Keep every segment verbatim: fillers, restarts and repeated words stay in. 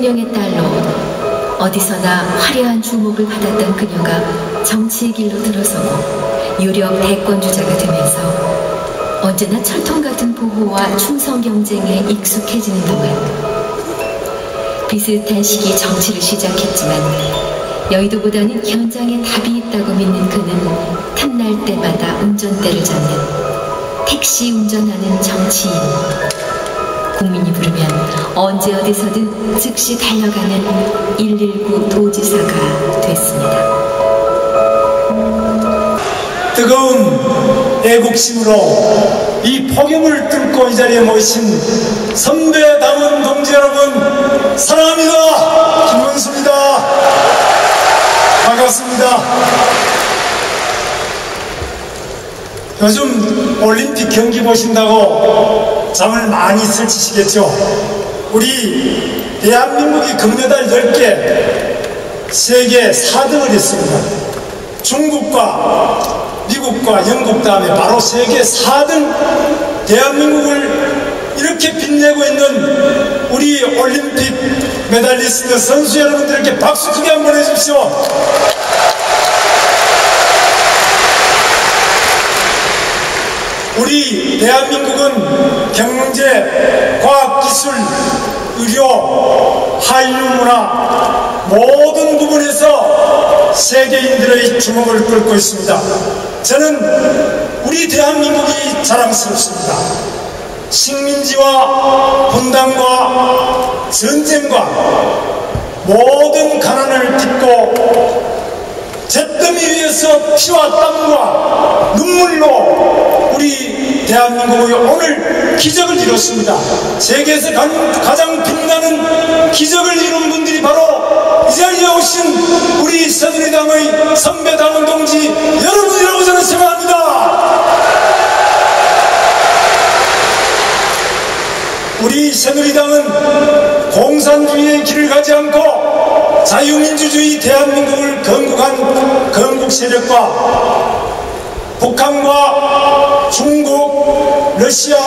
대통령의 딸로 어디서나 화려한 주목을 받았던 그녀가 정치의 길로 들어서고 유력 대권주자가 되면서 언제나 철통 같은 보호와 충성 경쟁에 익숙해지는 동안 비슷한 시기 정치를 시작했지만 여의도보다는 현장에 답이 있다고 믿는 그는 틈날 때마다 운전대를 잡는 택시 운전하는 정치인. 국민이 부르면 언제 어디서든 즉시 달려가는 일일구 도지사가 됐습니다. 뜨거운 애국심으로 이 폭염을 뚫고 이 자리에 모이신 선배당원 동지 여러분, 사랑합니다. 김문수입니다. 반갑습니다. 요즘 올림픽 경기 보신다고 잠을 많이 설치시겠죠. 우리 대한민국이 금메달 열 개, 세계 사 등을 했습니다. 중국과 미국과 영국 다음에 바로 세계 사 등 대한민국을 이렇게 빛내고 있는 우리 올림픽 메달리스트 선수 여러분들께 박수 크게 한번 해주십시오. 우리 대한민국은 경제, 과학기술, 의료, 한류문화 모든 부분에서 세계인들의 주목을 끌고 있습니다. 저는 우리 대한민국이 자랑스럽습니다. 식민지와 분단과 전쟁과 모든 가난을 딛고 잿더미 위에서 피와 땀과 눈물로 우리 대한민국이 오늘 기적을 이뤘습니다. 세계에서 가장 빛나는 기적을 이룬 분들이 바로 이 자리에 오신 우리 새누리당의 선배당원 동지 여러분이라고 저는 생각합니다. 우리 새누리당은 공산주의의 길을 가지 않고 자유민주주의 대한민국을 건국한 건국 세력과 북한과 중국, 러시아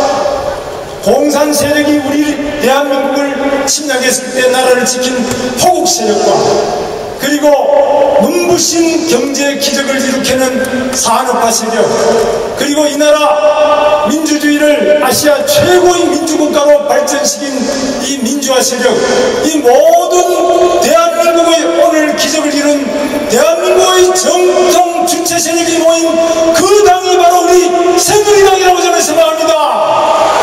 공산 세력이 우리 대한민국을 침략했을 때 나라를 지킨 포국 세력과 그리고 눈부신 경제 기적을 일으키는 산업화 세력, 그리고 이 나라 민주주의를 아시아 최고의 민주국가로 발전시킨 이 민주화 세력, 이 모든 대한민국의 오늘 기적을 이룬 대한민국의 정통 주체 세력이 모인 그 당이 바로 우리 새누리당이라고 저는 생각합니다.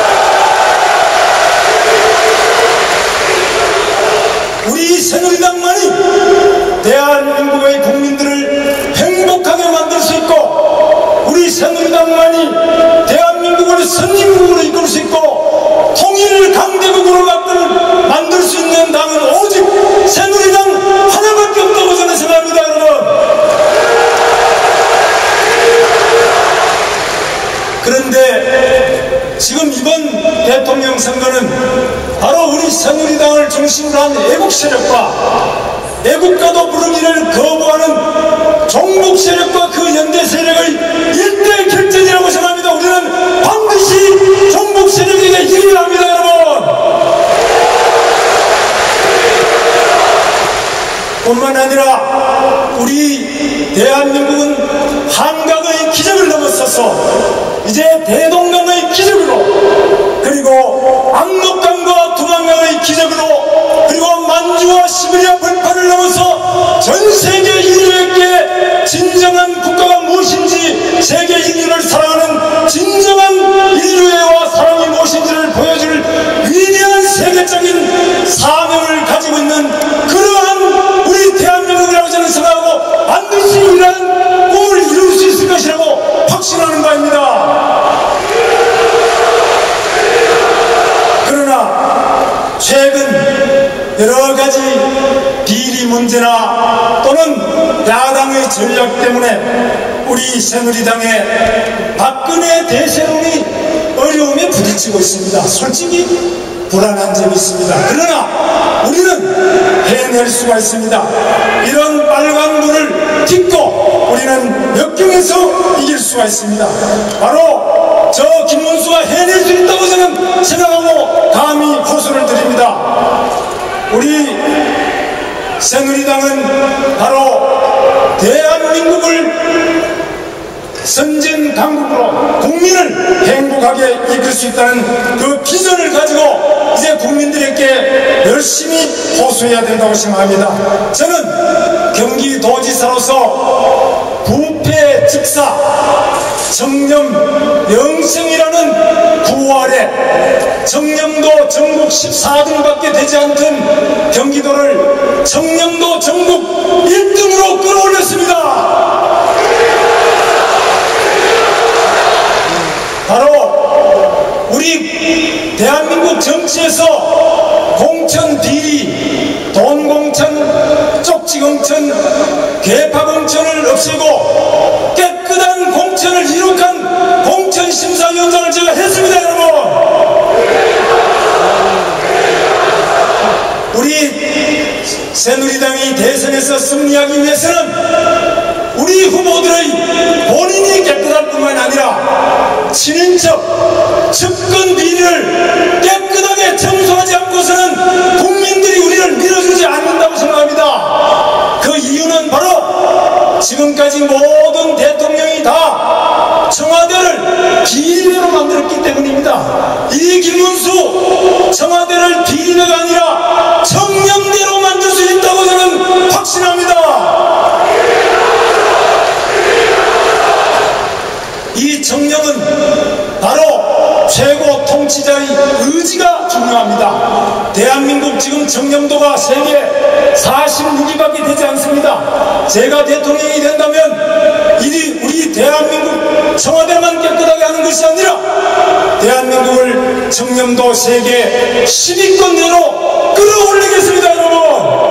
우리 새누리당만이 대한민국의 국민들을 행복하게 만들 수 있고, 우리 새누리당만이 대한민국을 선진국으로 이끌 수 있고 통일 강대국으로 만들 수 있는 당은 오직 새누리당 하나밖에 없다고 저는 생각합니다. 여러분, 그런데 지금 이번 대통령 선거는 바로 우리 새누리당을 중심으로 한 애국 세력과 애국가도 부르기를 거부하는 종북 세력과 그 연대 세력의 일대 결전이라고 생각합니다. 우리는 반드시 종북 세력에게 이기려 합니다. 여러분, 뿐만 아니라 우리 대한민국은 한강의 기적을 넘어서서 이제 대동강의 기적으로, 그리고 압록강과 두만강의 기적으로, 그리고 만주와 시베리아 벌판을 넘어서 전 세계 인류에게 진정한 국가가 무엇인지, 세계 인류를 사랑하는 진정한 인류애와 사랑이 무엇인지를 보여줄 위대한 세계적인 사명을 가지고 있는 그러한 우리 대한민국이라고 저는 생각하고 반드시 이러한 꿈을 이룰 수 있을 것이라고 확신하는 바입니다. 그러나 최근 여러가지 비리 문제나 또는 야당의 전략 때문에 우리 새누리당의 박근혜 대세론이 어려움에 부딪히고 있습니다. 솔직히 불안한 점이 있습니다. 그러나 우리는 해낼 수가 있습니다. 이런 빨간불을 딛고 우리는 역경에서 이길 수가 있습니다. 바로 저 김문수가 해낼 수 있다고 저는 생각하고 감히 호소를 드립니다. 우리 새누리당은 바로 대한민국을 선진강국으로 국민을 행복하게 이끌 수 있다는 그 비전을 가지고 이제 국민들에게 열심히 호소해야 된다고 생각합니다. 저는 경기도지사로서 부패직사 정념 영성이라는 구호 아래 청렴도 전국 십사 등밖에 되지 않던 경기도를 청렴도 전국 일 등으로 끌어올렸습니다. 바로 우리 대한민국 정치에서 공천 비리, 돈 공천, 쪽지 공천, 개파 공천을 없애고 깨끗한 공천을 이룩한 공천심사위원장을 제가 했습니다, 여러분. 우리 새누리당이 대선에서 승리하기 위해서는 우리 후보들의 본인이 깨끗할 뿐만 아니라 친인척, 측근 비리를 깨끗하게 청소하지 않고서는 국민들이 우리를 밀어주지 않는다고 생각합니다. 그 이유는 바로 지금까지 모든 대통령이 다 청와대를 비리대로 만들었기 때문입니다. 이 김문수 청와대를 비리대가 아니라 청렴대로 만들 수 있다고 저는 확신합니다. 이 청렴은 바로 최고 통치자의 의지가 중요합니다. 대한민국 지금 청렴도가 세계 사십육 위밖에 되지 않습니다. 제가 대통령이 된다면 이 우리 대한민국 청와대만 깨끗하게 하는 것이 아니라 대한민국을 청렴도 세계 십 위권 내로 끌어올리겠습니다, 여러분.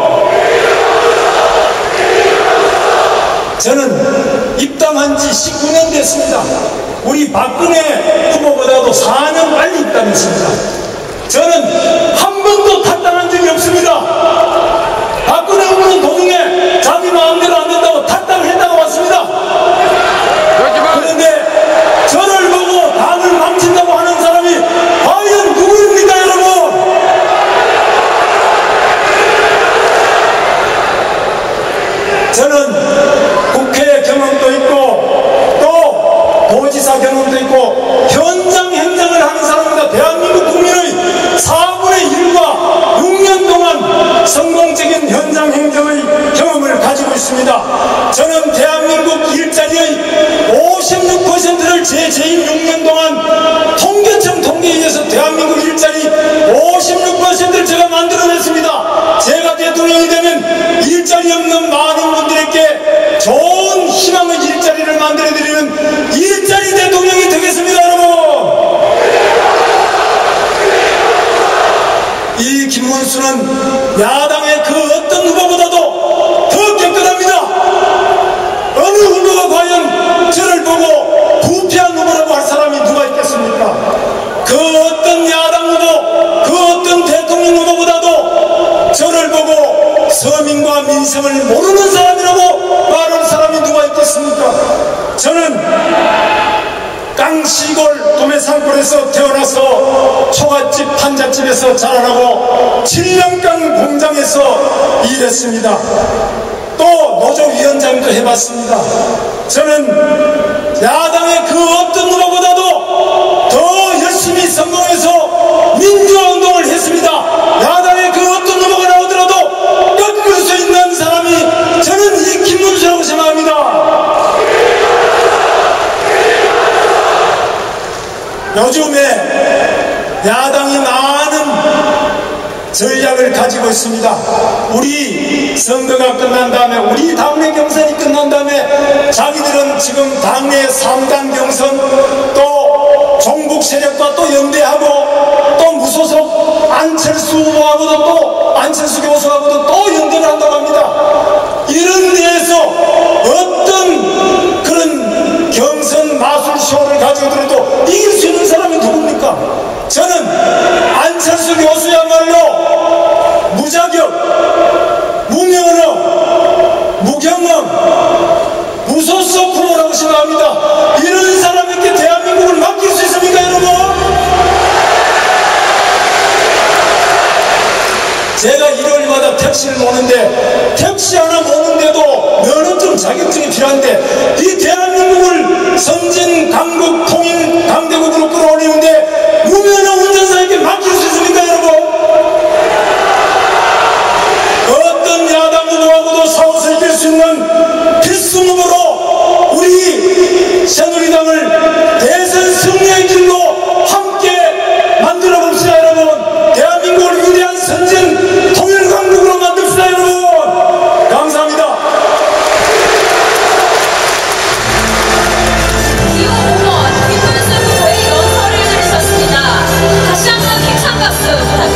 저는 입당한 지 십구 년 됐습니다. 우리 박근혜 후보보다도 사 년 빨리 입당했습니다. 저는 한 번도 탈당한 적이 없습니다. 박근혜 후보는 도중에 자기 마음대로 안 된다고 탈당을 했다가 왔습니다. 그런데 저를 보고 당을 망친다고 하는 사람이 과연 누구입니까, 여러분? 저는 국회 경험도 있고 또 도지사 경험도 있고 현장 행정을 하는 사람입니다. 대한민국 국민의 사분의 일과 육 년 동안 성공적인 현장 행정의 경험을 가지고 있습니다. 저는 대한민국 일자리의 오십육 퍼센트를 제 재임 육 년 동안 통계청 통계에 의해서 대한민국 일자리 오십육 퍼센트를 제가 만들어냈습니다. 제가 대통령이 되면 일자리 없는 많은 분들에게 좋은 희망의 일자리를 만들어드리는 일자리 대통령이 되겠습니다, 여러분. 이 김문수는 야당의 그 어떤 후보보다도 더 깨끗합니다. 어느 후보가 과연 저를 보고 부패한 후보라고 할 사람이 누가 있겠습니까? 그 어떤 야당 후보, 그 어떤 대통령 후보보다도 저를 보고 서민과 민생을 모르는 사람이라고 말하는 사람이 누가 있겠습니까? 저는 깡시골 도매산골에서 태어나서 초가집 판잣집에서 자라나고 칠 년간 공장에서 일했습니다. 또 노조위원장도 해봤습니다. 저는 야당의 그 어떤 후보보다도 더 열심히 성공해서 민주화운동을 했습니다. 야당의 그 어떤 후보가 나오더라도 꺾을 수 있는 사람이 저는 이 김문수라고 생각합니다. 요즘에 야당이 많은 전략을 가지고 있습니다. 우리 선거가 끝난 다음에, 우리 당내 경선이 끝난 다음에 자기들은 지금 당내 삼 당 경선, 또 종북 세력과 또 연대하고 또 무소속 안철수 후보하고도 또 안철수 교수하고도 또 연대를 한다고 합니다. 이런 데에서 어떤 그런 경선 마술쇼를 가지고 들어도 이길 수 있는 사람이 누굽니까? 저는 안철수 교수야말로 무자격, 무면허, 무경험, 무소속 후보라고 생각합니다. 이런 사람에게 대한민국을 맡길 수 있습니까, 여러분? 제가 일요일마다 택시를 모는데 택시 하나 모는데도 면허증 자격증이 필요한데 이 대한민국을 선진 강국 통일 강대국으로 끌어올리는데 무면허 운전사에게 맡길 수 있습니까 여러분? 어떤 야당 후보하고도 싸워서 이길 수 있는 필승으로 우리 새누리당을 대선 승리의 길로 함께 만들어 봅시다 여러분. 대한민국을 위대한 선진 통일 강국으로 만듭시다 여러분. 감사합니다. 이호 후보, 김문수 후보의 연설을 들으셨습니다. 다시 한번 힘찬 박수 부탁드립니다.